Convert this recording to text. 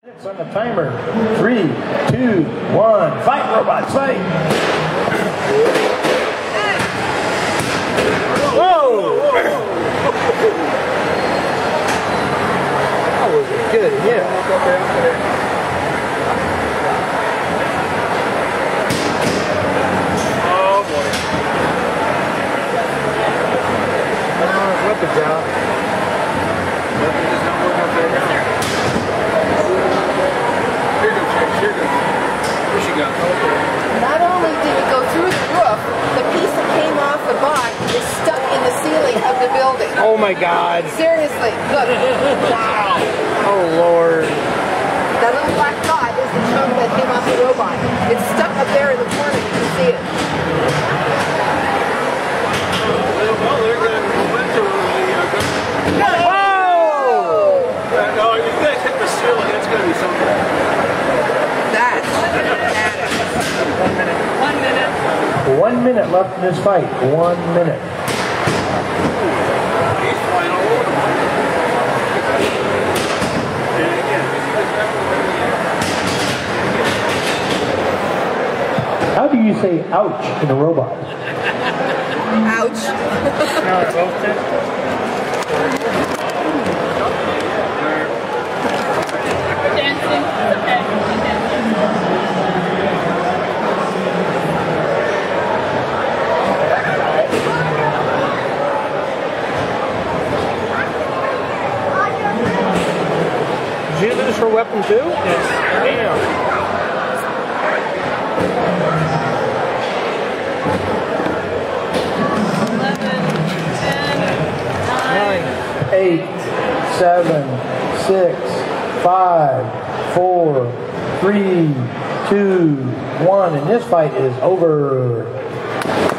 It's on the timer. 3, 2, 1. Fight, robots, fight! Whoa! That was a good hit. Oh boy. Weapon job. Weapon does not work out there now. Here she goes. Not only did it go through the roof, the piece that came off the box is stuck in the ceiling of the building. Oh my God. Seriously, look. Wow. Oh Lord. That little black dot is the chunk that came off the robot. It's stuck up there in the corner. You can see it. Well, they're going to go into the... Whoa! No, you guys hit the ceiling. That's going to be something. That's badass. 1 minute. 1 minute. 1 minute left in this fight. 1 minute. He's flying all over the place. And again, How do you say ouch in a robot? Ouch. No, it's both Dancing. Did you lose for weapon 2? Yes. Damn. 8, 7, 6, 5, 4, 3, 2, 1, and this fight is over.